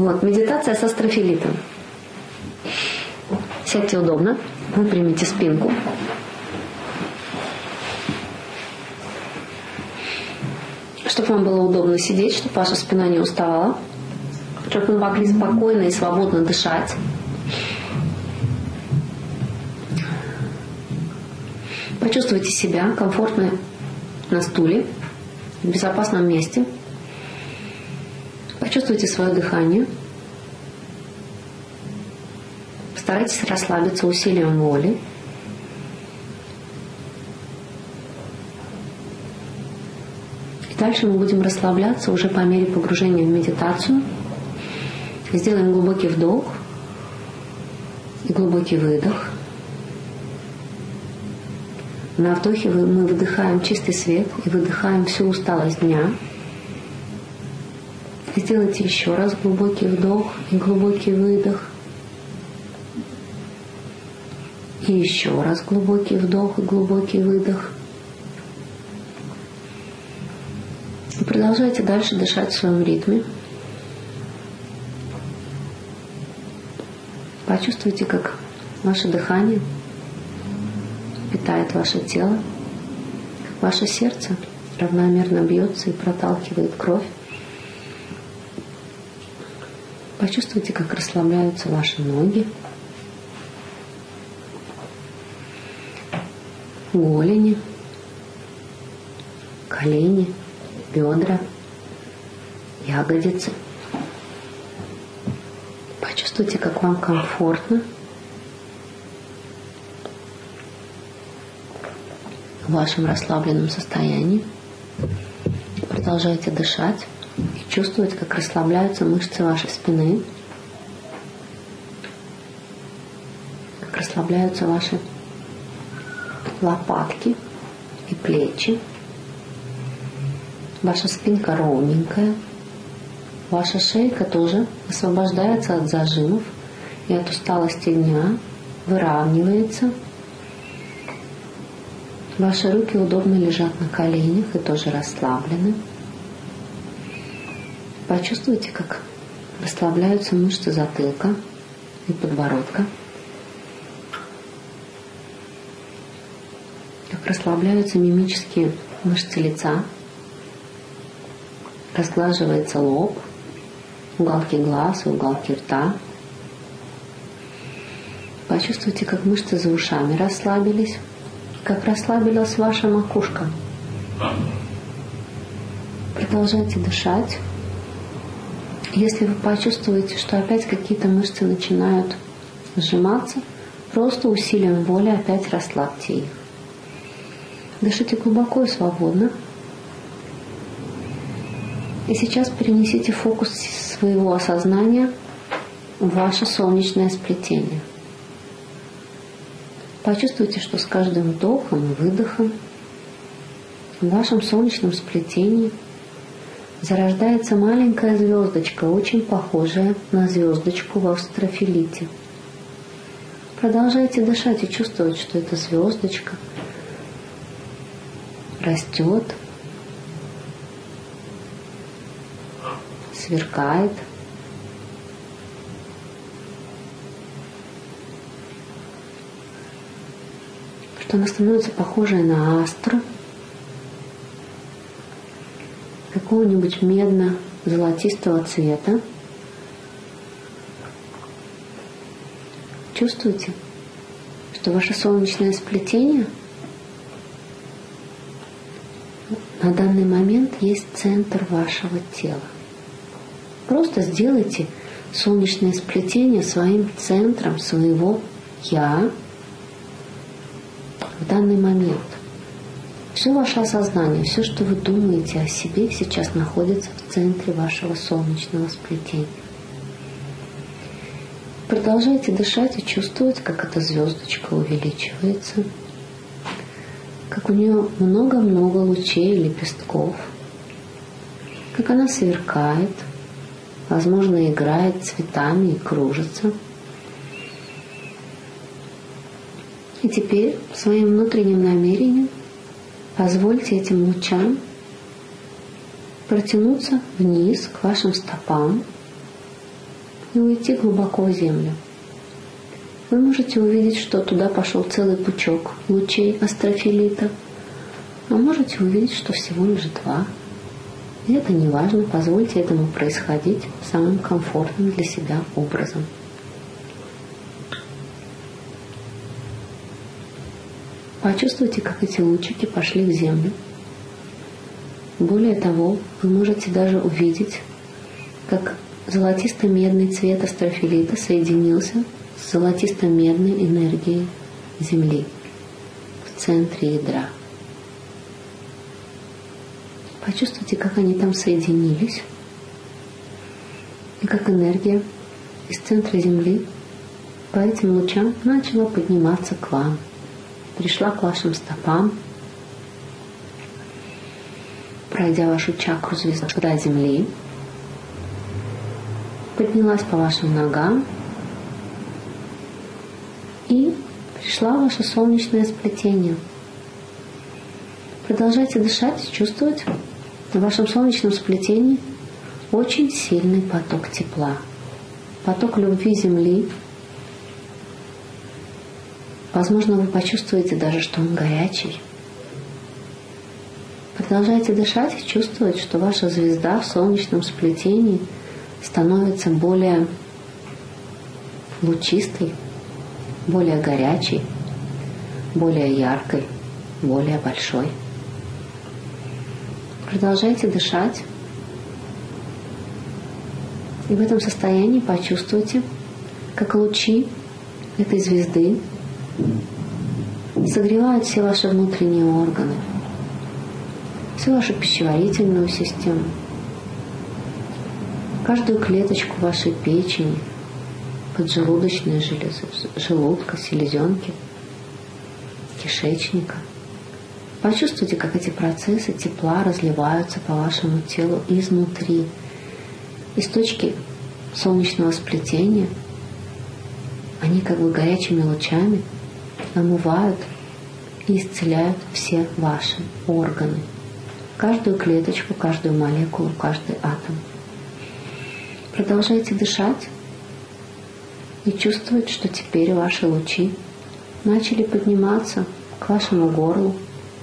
Вот, медитация со строфилитом. Сядьте удобно, выпрямите спинку. Чтобы вам было удобно сидеть, чтобы ваша спина не уставала, чтобы вы могли спокойно и свободно дышать. Почувствуйте себя комфортно на стуле, в безопасном месте. Почувствуйте свое дыхание. Постарайтесь расслабиться усилием воли. И дальше мы будем расслабляться уже по мере погружения в медитацию. Сделаем глубокий вдох и глубокий выдох. На вдохе мы выдыхаем чистый свет и выдыхаем всю усталость дня. Сделайте еще раз глубокий вдох и глубокий выдох. И еще раз глубокий вдох и глубокий выдох. И продолжайте дальше дышать в своем ритме. Почувствуйте, как ваше дыхание питает ваше тело, как ваше сердце равномерно бьется и проталкивает кровь. Почувствуйте, как расслабляются ваши ноги, голени, колени, бедра, ягодицы. Почувствуйте, как вам комфортно в вашем расслабленном состоянии. Продолжайте дышать и чувствовать, как расслабляются мышцы вашей спины, как расслабляются ваши лопатки и плечи. Ваша спинка ровненькая. Ваша шейка тоже освобождается от зажимов и от усталости дня, выравнивается. Ваши руки удобно лежат на коленях и тоже расслаблены. Почувствуйте, как расслабляются мышцы затылка и подбородка. Как расслабляются мимические мышцы лица. Разглаживается лоб, уголки глаз и уголки рта. Почувствуйте, как мышцы за ушами расслабились. Как расслабилась ваша макушка. Продолжайте дышать. Если вы почувствуете, что опять какие-то мышцы начинают сжиматься, просто усилием воли опять расслабьте их. Дышите глубоко и свободно. И сейчас перенесите фокус своего осознания в ваше солнечное сплетение. Почувствуйте, что с каждым вдохом и выдохом в вашем солнечном сплетении зарождается маленькая звездочка, очень похожая на звездочку в строфилите. Продолжайте дышать и чувствовать, что эта звездочка растет, сверкает. Что она становится похожей на астру, какого-нибудь медно-золотистого цвета. Чувствуете, что ваше солнечное сплетение на данный момент есть центр вашего тела. Просто сделайте солнечное сплетение своим центром своего «Я» в данный момент. Все ваше осознание, все, что вы думаете о себе, сейчас находится в центре вашего солнечного сплетения. Продолжайте дышать и чувствовать, как эта звездочка увеличивается, как у нее много-много лучей и лепестков, как она сверкает, возможно, играет цветами и кружится. И теперь своим внутренним намерением позвольте этим лучам протянуться вниз к вашим стопам и уйти глубоко в землю. Вы можете увидеть, что туда пошел целый пучок лучей астрофилита, а можете увидеть, что всего лишь 2. И это не важно, позвольте этому происходить самым комфортным для себя образом. Почувствуйте, как эти лучики пошли в землю. Более того, вы можете даже увидеть, как золотисто-медный цвет астрофилита соединился с золотисто-медной энергией Земли в центре ядра. Почувствуйте, как они там соединились, и как энергия из центра Земли по этим лучам начала подниматься к вам, пришла к вашим стопам, пройдя вашу чакру звезда Земли, поднялась по вашим ногам и пришла в ваше солнечное сплетение. Продолжайте дышать и чувствовать в вашем солнечном сплетении очень сильный поток тепла, поток любви Земли. Возможно, вы почувствуете даже, что он горячий. Продолжайте дышать и чувствовать, что ваша звезда в солнечном сплетении становится более лучистой, более горячей, более яркой, более большой. Продолжайте дышать. И в этом состоянии почувствуйте, как лучи этой звезды согревают все ваши внутренние органы, всю вашу пищеварительную систему, каждую клеточку вашей печени, поджелудочной железы, желудка, селезенки, кишечника. Почувствуйте, как эти процессы тепла разливаются по вашему телу изнутри. Из точки солнечного сплетения они как бы горячими лучами омывают и исцеляют все ваши органы. Каждую клеточку, каждую молекулу, каждый атом. Продолжайте дышать и чувствовать, что теперь ваши лучи начали подниматься к вашему горлу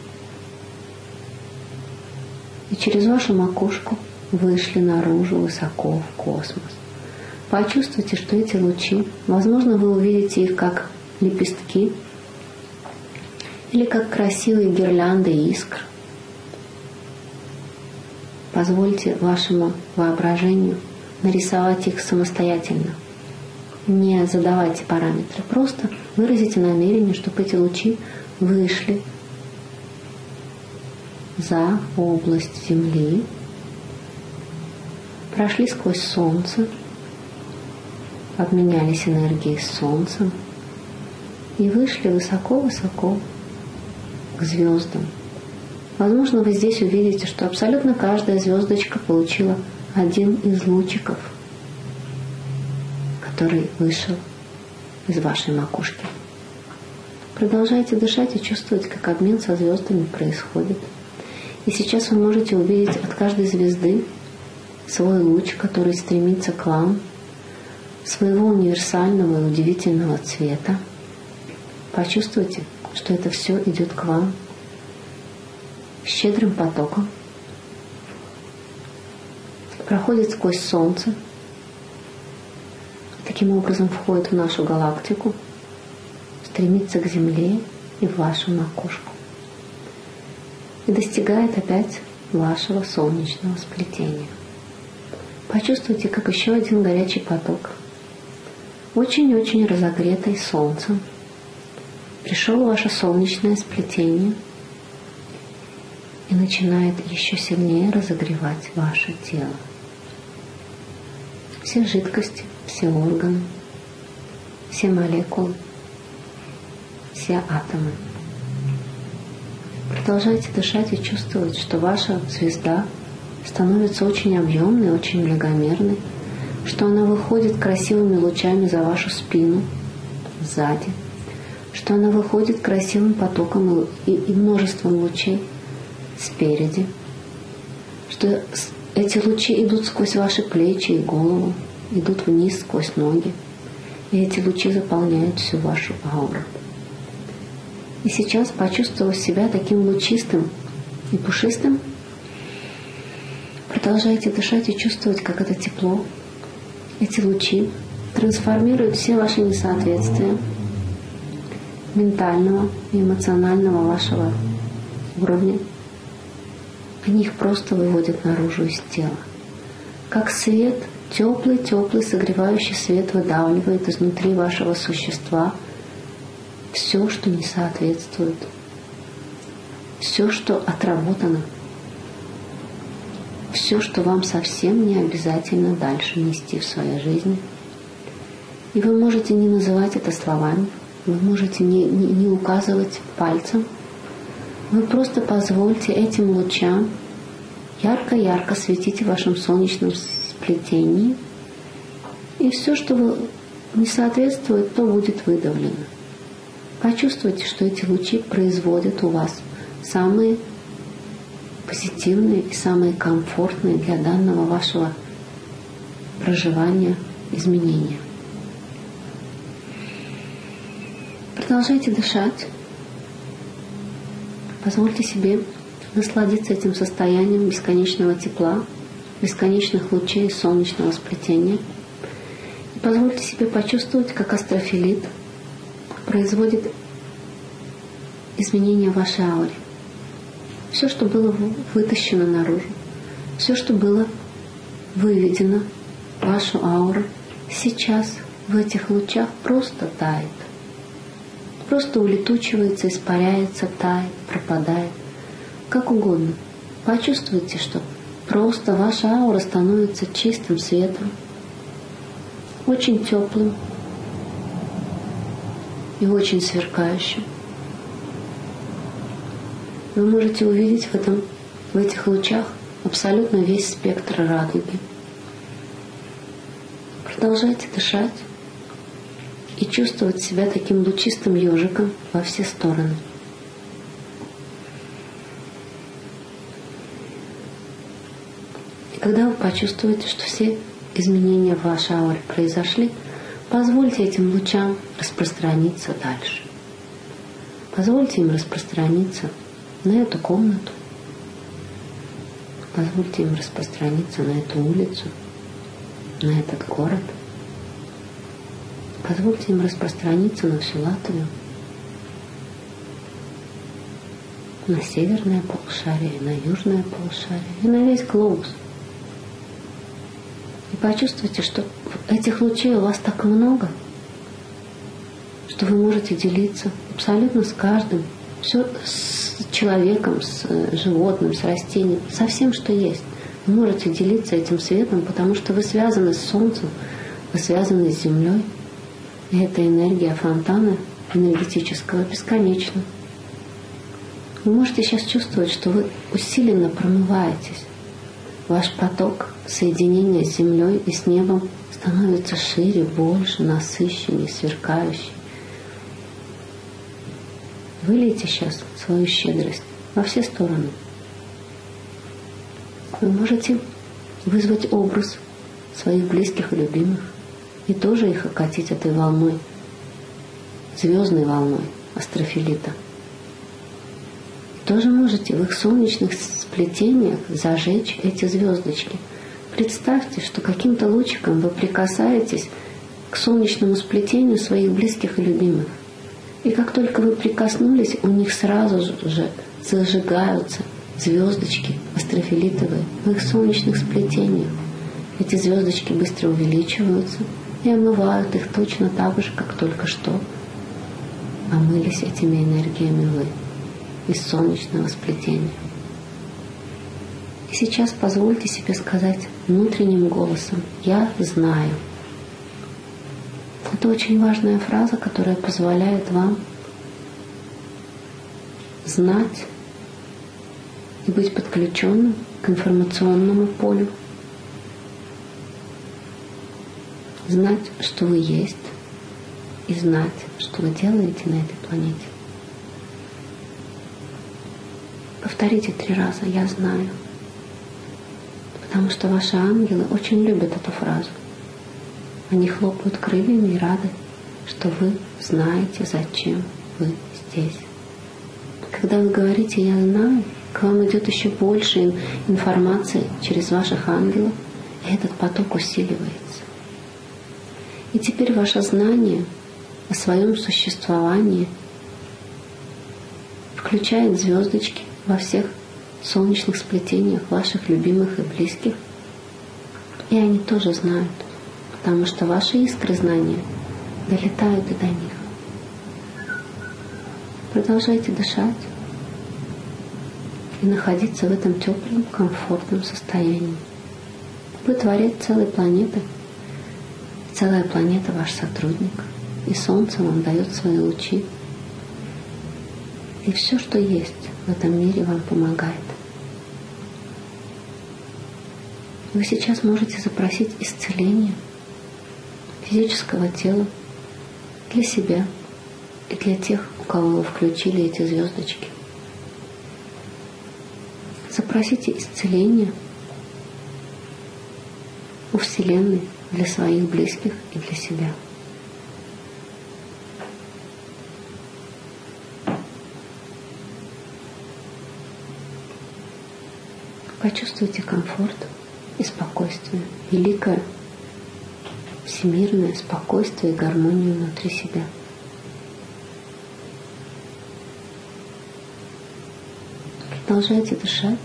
и через вашу макушку вышли наружу высоко в космос. Почувствуйте, что эти лучи, возможно, вы увидите их как лепестки или как красивые гирлянды искр. Позвольте вашему воображению нарисовать их самостоятельно. Не задавайте параметры, просто выразите намерение, чтобы эти лучи вышли за область Земли, прошли сквозь Солнце, обменялись энергией с Солнцем и вышли высоко-высоко к звездам. Возможно, вы здесь увидите, что абсолютно каждая звездочка получила один из лучиков, который вышел из вашей макушки. Продолжайте дышать и чувствовать, как обмен со звездами происходит. И сейчас вы можете увидеть от каждой звезды свой луч, который стремится к вам, своего универсального и удивительного цвета. Почувствуйте, что это все идет к вам щедрым потоком, проходит сквозь Солнце, таким образом входит в нашу галактику, стремится к Земле и в вашу макушку и достигает опять вашего солнечного сплетения. Почувствуйте, как еще один горячий поток, очень-очень разогретый Солнцем, пришел в ваше солнечное сплетение и начинает еще сильнее разогревать ваше тело. Все жидкости, все органы, все молекулы, все атомы. Продолжайте дышать и чувствовать, что ваша звезда становится очень объемной, очень многомерной, что она выходит красивыми лучами за вашу спину, сзади, что она выходит красивым потоком и множеством лучей спереди, что эти лучи идут сквозь ваши плечи и голову, идут вниз сквозь ноги. И эти лучи заполняют всю вашу ауру. И сейчас, почувствовав себя таким лучистым и пушистым, продолжайте дышать и чувствовать, как это тепло, эти лучи трансформируют все ваши несоответствия ментального и эмоционального вашего уровня. Они их просто выводят наружу из тела. Как свет, теплый, согревающий свет выдавливает изнутри вашего существа все, что не соответствует, все, что отработано, все, что вам совсем не обязательно дальше нести в своей жизни. И вы можете не называть это словами, вы можете не указывать пальцем, вы просто позвольте этим лучам ярко-ярко светить в вашем солнечном сплетении, и все, что не соответствует, то будет выдавлено. Почувствуйте, что эти лучи производят у вас самые позитивные и самые комфортные для данного вашего проживания изменения. Продолжайте дышать. Позвольте себе насладиться этим состоянием бесконечного тепла, бесконечных лучей солнечного сплетения. И позвольте себе почувствовать, как астрофилит производит изменения в вашей ауре. Все, что было вытащено наружу, все, что было выведено в вашу ауру, сейчас в этих лучах просто тает. Просто улетучивается, испаряется, тает, пропадает. Как угодно. Почувствуйте, что просто ваша аура становится чистым светом, очень теплым и очень сверкающим. Вы можете увидеть в этих лучах абсолютно весь спектр радуги. Продолжайте дышать и чувствовать себя таким лучистым ежиком во все стороны. И когда вы почувствуете, что все изменения в вашей ауре произошли, позвольте этим лучам распространиться дальше. Позвольте им распространиться на эту комнату. Позвольте им распространиться на эту улицу, на этот город. Позвольте им распространиться на всю Латвию, на северное полушарие, на южное полушарие и на весь глобус. И почувствуйте, что этих лучей у вас так много, что вы можете делиться абсолютно с каждым, все с человеком, с животным, с растением, со всем, что есть. Вы можете делиться этим светом, потому что вы связаны с Солнцем, вы связаны с Землей. И эта энергия фонтана энергетического бесконечна. Вы можете сейчас чувствовать, что вы усиленно промываетесь. Ваш поток соединения с Землей и с небом становится шире, больше, насыщеннее, сверкающий. Вылейте сейчас свою щедрость во все стороны. Вы можете вызвать образ своих близких и любимых и тоже их окатить этой волной, звездной волной астрофилита. Тоже можете в их солнечных сплетениях зажечь эти звездочки. Представьте, что каким-то лучиком вы прикасаетесь к солнечному сплетению своих близких и любимых. И как только вы прикоснулись, у них сразу же зажигаются звездочки астрофилитовые в их солнечных сплетениях. Эти звездочки быстро увеличиваются и омывают их точно так же, как только что омылись этими энергиями вы из солнечного сплетения. И сейчас позвольте себе сказать внутренним голосом: «Я знаю». Это очень важная фраза, которая позволяет вам знать и быть подключенным к информационному полю, знать, что вы есть, и знать, что вы делаете на этой планете. Повторите 3 раза: «Я знаю». Потому что ваши ангелы очень любят эту фразу. Они хлопают крыльями и рады, что вы знаете, зачем вы здесь. Когда вы говорите «я знаю», к вам идет еще больше информации через ваших ангелов, и этот поток усиливается. И теперь ваше знание о своем существовании включает звездочки во всех солнечных сплетениях ваших любимых и близких. И они тоже знают, потому что ваши искры знания долетают и до них. Продолжайте дышать и находиться в этом теплом, комфортном состоянии. Вы творец целой планеты. Целая планета ваш сотрудник. И Солнце вам дает свои лучи. И все, что есть в этом мире, вам помогает. Вы сейчас можете запросить исцеление физического тела для себя и для тех, у кого вы включили эти звездочки. Запросите исцеление у Вселенной для своих близких и для себя. Почувствуйте комфорт и спокойствие, великое всемирное спокойствие и гармонию внутри себя. Продолжайте дышать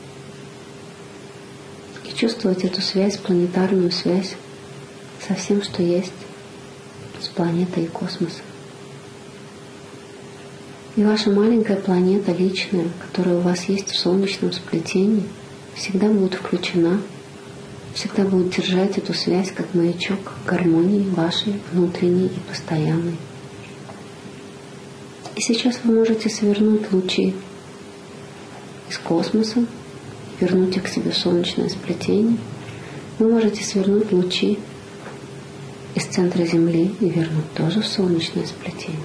и чувствовать эту связь, планетарную связь со всем, что есть, с планетой и космосом. И ваша маленькая планета личная, которая у вас есть в солнечном сплетении, всегда будет включена, всегда будет держать эту связь как маячок гармонии вашей внутренней и постоянной. И сейчас вы можете свернуть лучи из космоса, вернуть их к себе в солнечное сплетение. Вы можете свернуть лучи из центра Земли и вернуть тоже в солнечное сплетение.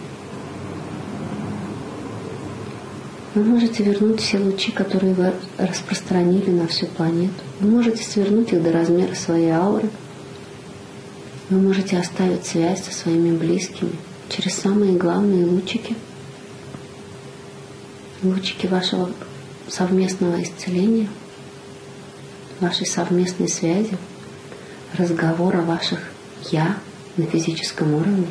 Вы можете вернуть все лучи, которые вы распространили на всю планету. Вы можете свернуть их до размера своей ауры. Вы можете оставить связь со своими близкими через самые главные лучики. Лучики вашего совместного исцеления, вашей совместной связи, разговора ваших «я» на физическом уровне,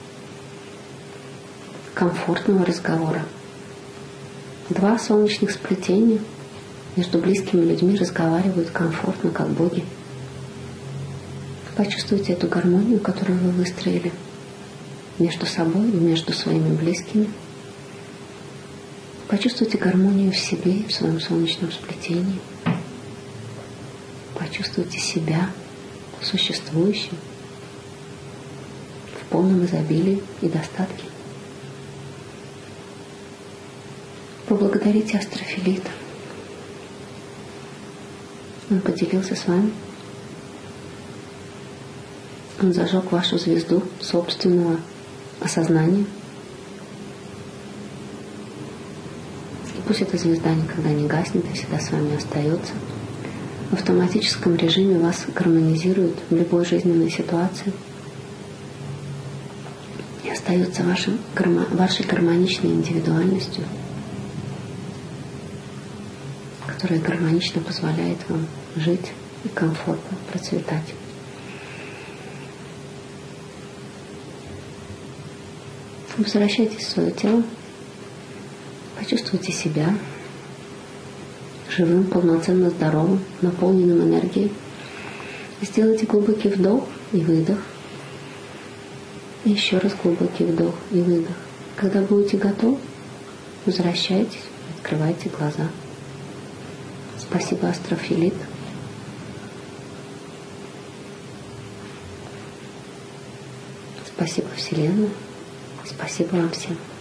комфортного разговора. Два солнечных сплетения между близкими людьми разговаривают комфортно, как боги. Почувствуйте эту гармонию, которую вы выстроили между собой и между своими близкими. Почувствуйте гармонию в себе и в своем солнечном сплетении. Почувствуйте себя существующим в полном изобилии и достатке. Поблагодарите Астрофилита. Он поделился с вами. Он зажег вашу звезду собственного осознания. И пусть эта звезда никогда не гаснет и всегда с вами остается. В автоматическом режиме вас гармонизирует в любой жизненной ситуации. И остается вашей гармоничной индивидуальностью, которая гармонично позволяет вам жить и комфортно процветать. Возвращайтесь в свое тело, почувствуйте себя живым, полноценно здоровым, наполненным энергией. Сделайте глубокий вдох и выдох. И еще раз глубокий вдох и выдох. Когда будете готовы, возвращайтесь, открывайте глаза. Спасибо, Астрофилит. Спасибо, Вселенная. Спасибо вам всем.